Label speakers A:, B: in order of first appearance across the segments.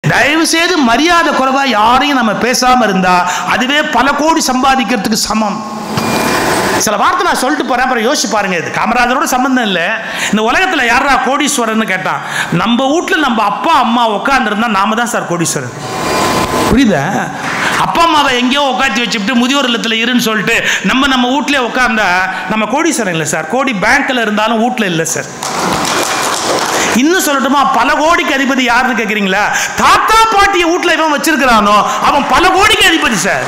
A: தயவு செய்து மரியாதை குறைவா யாரையும் நம்ம பேசாம இருந்தா அதுவே பல கோடி சம்பாதிக்கிறதுக்கு சமம். சில வார்த்தை நான் சொல்லிட்டு போறேன், அப்புறம் யோசிச்சு பாருங்க. இது காமராஜரோட சம்பந்தம் இல்லை. இந்த உலகத்துல யாரா கோடீஸ்வரன் கேட்டான், நம்ம வீட்டுல நம்ம அப்பா அம்மா உட்கார்ந்து இருந்தா நாம தான் சார் கோடீஸ்வரன். புரியுதா? அப்பா அம்மாவை எங்கேயோ உட்காந்து வச்சுட்டு முதியோர் இல்லத்துல இருன்னு சொல்லிட்டு நம்ம வீட்லயே உட்கார்ந்தா நம்ம கோடீஸ்வரன் இல்லை சார். கோடி பேங்க்ல இருந்தாலும் வீட்டுல இல்லை சார். இன்னும் சொல்லட்டுமா, பல கோடிக்கு அதிபதி யாருன்னு கேக்குறீங்களா? தாத்தா பாட்டிய வீட்டுல இவன் வச்சிருக்கிறானோ அவன் பல கோடிக்கு அதிபதி சார்.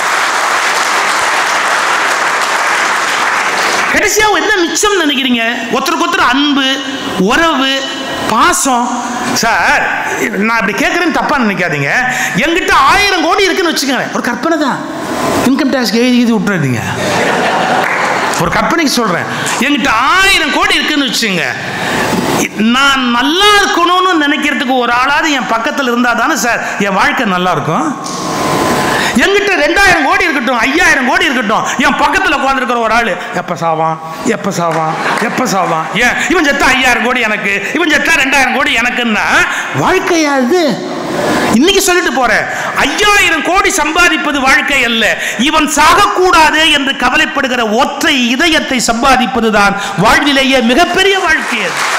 A: கடைசியா என்ன மிச்சம் நினைக்கிறீங்க? ஒருத்தருக்கு ஒருத்தர் அன்பு, உறவு, பாசம். சார் நான் அப்படி கேட்கறேன்னு தப்பா நினைக்காதீங்க. என்கிட்ட 1000 கோடி இருக்குன்னு வச்சுக்கோங்க, ஒரு கற்பனை தான், இன்கம் டேக்ஸ் எழுதி விட்டுறாதீங்க. ஒரு கற்பனைக்கு சொல்றேன், என்கிட்ட 1000 கோடி இருக்குன்னு வச்சுங்க, நான் நல்லா இருக்கணும்னு நினைக்கிறதுக்கு ஒரு ஆளாவது என் பக்கத்தில் இருந்தா தானே சார் என் வாழ்க்கை நல்லா இருக்கும். என்கிட்ட 2000 கோடி இருக்கட்டும், 5000 கோடி இருக்கட்டும், என் பக்கத்தில் உட்கார்ந்துருக்கிற ஒரு ஆளு எப்ப சாவான் எப்ப சாவான் எப்ப சாவான், ஏன் இவன் செத்தா 5000 கோடி எனக்கு, இவன் செத்தா 2000 கோடி எனக்குன்னா வாழ்க்கையா இது? இன்னைக்கு சொல்லிட்டு போறேன், 5000 கோடி சம்பாதிப்பது வாழ்க்கை அல்ல. இவன் சாகக்கூடாது என்று கவலைப்படுகிற ஒற்றை இதயத்தை சம்பாதிப்பதுதான் வாழ்விலேயே மிகப்பெரிய வாழ்க்கை.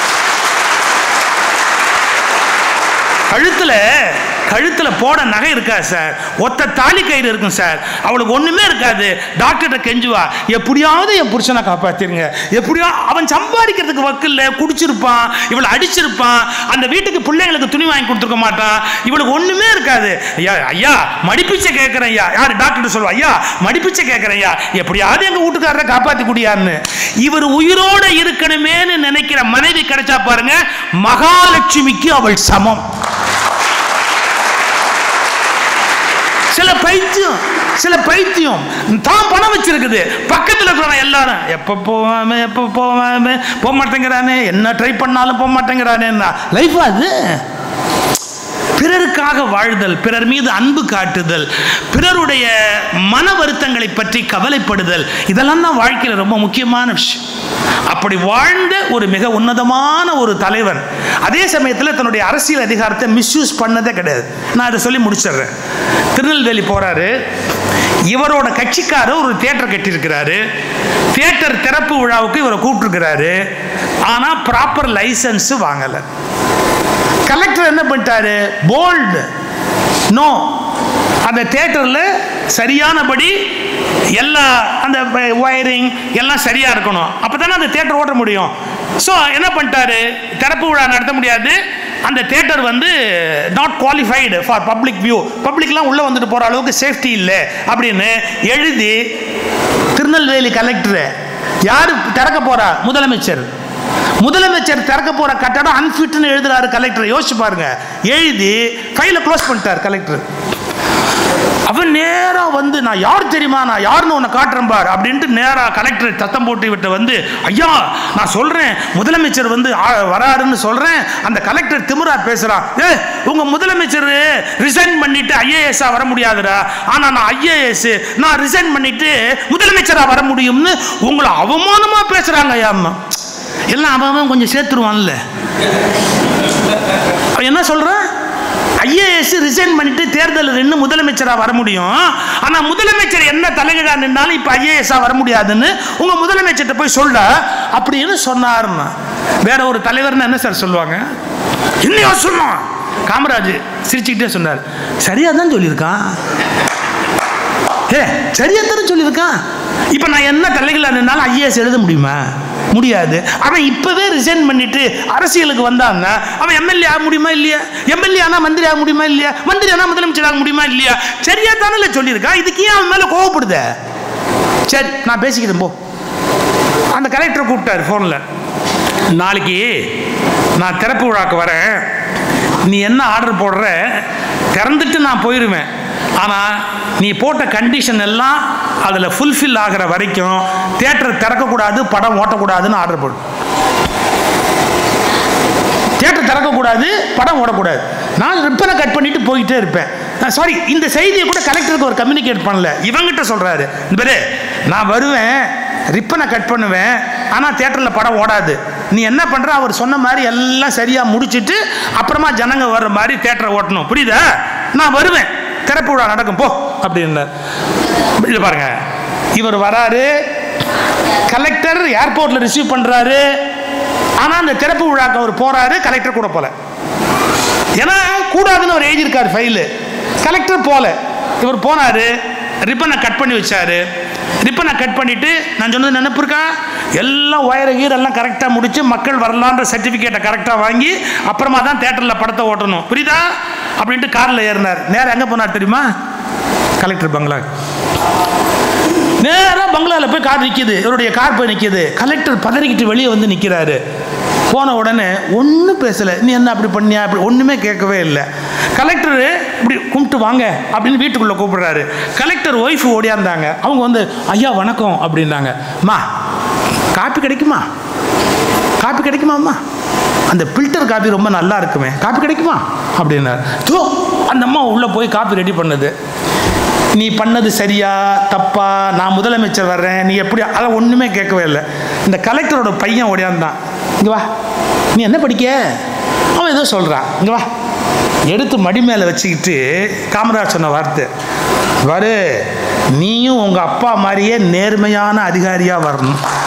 A: கழுத்துல போட நகை இருக்கா சார், ஒத்த தாலி கயிறு இருக்கும் சார், அவளுக்கு ஒண்ணுமே இருக்காது. டாக்டர்கிட்ட கெஞ்சுவா, எப்படியாவது என் புருஷனை காப்பாத்திருங்க, எப்படியா. அவன் சம்பாதிக்கிறதுக்கு வக்கில்ல, குடிச்சிருப்பான், இவளை அடிச்சிருப்பான், அந்த வீட்டுக்கு பிள்ளைங்களுக்கு துணி வாங்கி கொடுத்துருக்க மாட்டான், இவளுக்கு ஒண்ணுமே இருக்காது. ஐயா ஐயா மடிப்பிச்சை கேட்கிறேன் ஐயா, யாரு டாக்டர் சொல்லுவா, ஐயா மடிப்பிச்சை கேட்கிறேன் ஐயா, எப்படியாவது எங்க வீட்டுக்காரரை காப்பாத்தி குடியாருன்னு. இவர் உயிரோட இருக்கணுமேன்னு நினைக்கிற மனைவி கிடைச்சா பாருங்க, மகாலட்சுமிக்கு அவள் சமம். சில பைத்தியம் தான் பணம் வச்சிருக்குது, பக்கத்தில் இருக்கிற எல்லாரும் எப்ப போவாமே போக மாட்டேங்கிறானே, என்ன ட்ரை பண்ணாலும் போக மாட்டேங்கிறானே. லைஃப் அது. பிறருக்காக வாழ்தல், பிறர் மீது அன்பு காட்டுதல், பிறருடைய மன வருத்தங்களை பற்றி கவலைப்படுதல், இதெல்லாம் தான் வாழ்க்கையில் ரொம்ப முக்கியமான விஷயம். அப்படி வாழ்ந்த ஒரு மிக உன்னதமான ஒரு தலைவன் அதே சமயத்தில் தன்னுடைய அரசியல் அதிகாரத்தை மிஸ்யூஸ் பண்ணதே கிடையாது. நான் அதை சொல்லி முடிச்சிடுறேன். திருநெல்வேலி போறாரு, இவரோட கட்சிக்காரர் ஒரு தியேட்டர் கட்டியிருக்கிறாரு, தியேட்டர் திறப்பு விழாவுக்கு இவரை கூப்பிட்டுருக்கிறாரு, ஆனால் ப்ராப்பர் லைசன்ஸ் வாங்கலை. கலெக்டர் என்ன பண்ணிட்டாரு, போல்டு நோ, அந்த தியேட்டரில் சரியானபடி எல்லா அந்த வயரிங் எல்லாம் சரியா இருக்கணும், அப்பதானே அந்த தியேட்டர் ஓட்ட முடியும். ஸோ என்ன பண்ணிட்டாரு, திறப்பு விழா நடத்த முடியாது, அந்த தியேட்டர் வந்து not qualified for public view, பப்ளிக்லாம் உள்ள வந்துட்டு போற அளவுக்கு சேஃப்டி இல்லை அப்படின்னு எழுதி திருநெல்வேலி கலெக்டர் யாரு திறக்க போறா, முதலமைச்சர் திறக்க போற கட்டடம் அன்ஃபிட்னு எழுதுறாரு கலெக்டர். யோசிச்சு பாருங்க, எழுதி ஃபைலை க்ளோஸ் பண்ணிட்டார் கலெக்டர். அவன் நேரா வந்து, நான் யார் தெரியுமா, நான் யாருன்னு உன்னை காட்டுறேன் பார் அப்படின்ட்டு நேரா கலெக்டர் சத்தம் போட்டு விட்டு வந்து, ஐயா நான் சொல்றேன் முதலமைச்சர் வந்து வராருன்னு சொல்றேன். அந்த கலெக்டர் திமிரா பேசுறான், உங்க முதலமைச்சர் ரிசைன் பண்ணிட்டு ஐஏஎஸ்ஸா வர முடியாதுடா, ஆனா நான் ஐஏஎஸ், நான் ரிசைன் பண்ணிட்டு முதலமைச்சரா வர முடியும்னு உங்களை அவமானமா பேசுறாங்க. ஐயா எல்லாம் அவன் கொஞ்சம் சேர்த்துருவான்ல. என்ன சொல்றான், ஐஏஎஸ் ரிசைன் பண்ணிட்டு தேர்தல் நின்று முதலமைச்சரா வர முடியும், ஆனா முதலமைச்சர் என்ன தலைகீழா நின்னாலும் இப்ப ஐஏஎஸ்ஸா வர முடியாதுன்னு உங்க முதலமைச்சர்கிட்ட போய் சொல்ல அப்படின்னு சொன்னாருன்னா வேற ஒரு தலைவர்னு என்ன சார் சொல்லுவாங்க? என்னையா சொன்னான்? காமராஜ் சிரிச்சுக்கிட்டே சொன்னார், சரியா தான் சொல்லியிருக்கான், சரியா தானே சொல்லியிருக்கான். இப்ப நான் என்ன தலைகீழா நின்னாலும் ஐஏஎஸ் எழுத முடியுமா? முடியாது. அவன் இப்பவே ரிசைன் பண்ணிட்டு அரசியலுக்கு வந்தான்னா அவன் எம்எல்ஏ ஆக முடியுமா இல்லையா? எம்எல்ஏ ஆனா மந்திரி ஆக முடியுமா இல்லையா? மந்திரி ஆனா முதலமைச்சர் ஆக முடியுமா இல்லையா? சரியா தானே சொல்லியிருக்கா. இதுக்கு ஏன் அவன் மேல கோவப்படுத? சரி நான் பேசிக்கிறேன் போ. அந்த கலெக்டர் கூப்பிட்டாரு போன்ல, நாளைக்கு நான் திறப்பு விழாக்கு வரேன், நீ என்ன ஆர்டர் போடுற திறந்துட்டு நான் போயிடுவேன், ஆனால் நீ போட்ட கண்டிஷன் எல்லாம் அதில் ஃபுல்ஃபில் ஆகிற வரைக்கும் தியேட்டர் திறக்கக்கூடாது, படம் ஓட்டக்கூடாதுன்னு ஆர்டர் போடு. தியேட்டர் திறக்கக்கூடாது, படம் ஓடக்கூடாது. நான் ரிப்பனை கட் பண்ணிட்டு போயிட்டே இருப்பேன். சாரி, இந்த செய்தியை கூட கலெக்டருக்கு ஒரு கம்யூனிகேட் பண்ணல, இவங்கிட்ட சொல்றாரு, நான் வருவேன், ரிப்பனை கட் பண்ணுவேன், ஆனால் தியேட்டரில் படம் ஓடாது, நீ என்ன பண்ணுற, அவர் சொன்ன மாதிரி எல்லாம் சரியாக முடிச்சுட்டு அப்புறமா ஜனங்க வர்ற மாதிரி தேட்டரை ஓட்டணும், புரியுதா? நான் வருவேன், திறப்பு விழா நடக்கும் போ அப்படின்னார். இது பாருங்க, இவர் வராரு, கலெக்டர் ஏர்போர்ட்டில் ரிசீவ் பண்ணுறாரு. ஆனால் அந்த திறப்பு விழாக்கு அவர் போகிறாரு, கலெக்டர் கூட போகல. ஏன்னா கூடாதுன்னு அவர் எழுதியிருக்காரு ஃபைலு. கலெக்டர் போகல, இவர் போனார், ரிப்பனை கட் பண்ணி வச்சார். ரிப்பனை கட் பண்ணிவிட்டு நான் சொன்னது நினைப்பு இருக்கா, எல்லாம் ஒயர கீரெல்லாம் கரெக்டாக முடித்து மக்கள் வரலான்ற சர்டிஃபிகேட்டை கரெக்டாக வாங்கி அப்புறமா தான் தேட்டரில் படத்தை ஓட்டணும், புரியுதா அப்படின்ட்டு காரில் ஏறினார். நேரம் எங்கே போனார் தெரியுமா? கலெக்டர் பங்களா. நேராக பங்களாவில் போய் கார் நிற்கிது, இவருடைய கார் போய் நிற்கிது. கலெக்டர் பதறிக்கிட்டு வெளியே வந்து நிற்கிறாரு. போன உடனே ஒன்றும் பேசலை, நீ என்ன அப்படி பண்ணியா அப்படி ஒன்றுமே கேட்கவே இல்லை. கலெக்டர் இப்படி கும்பிட்டு வாங்க அப்படின்னு வீட்டுக்குள்ளே கூப்பிடுறாரு. கலெக்டர் ஒய்ஃபு ஓடியாந்தாங்க. அவங்க வந்து ஐயா வணக்கம் அப்படின்னாங்க. அம்மா காப்பி கிடைக்குமா, காப்பி கிடைக்குமாம்மா, அந்த ஃபில்டர் காப்பி ரொம்ப நல்லா இருக்குமே, காப்பி கிடைக்குமா அப்படின்னாரு. தோ அந்த அம்மா உள்ளே போய் காப்பி ரெடி பண்ணுது. நீ பண்ணது சரியா தப்பா, நான் முதலமைச்சர் வர்றேன், நீ எப்படி, அதை ஒன்றுமே கேட்கவே இல்லை. இந்த கலெக்டரோட பையன் ஓடியாந்தான். இங்கே வா, நீ என்ன படிக்க, அவன் ஏதோ சொல்கிறான், இங்கே வா, எடுத்து மடி மேலே வச்சுக்கிட்டு காமராஜ் சொன்ன வார்த்தை, பாரு நீயும் உங்கள் அப்பா மாதிரியே நேர்மையான அதிகாரியாக வரணும்.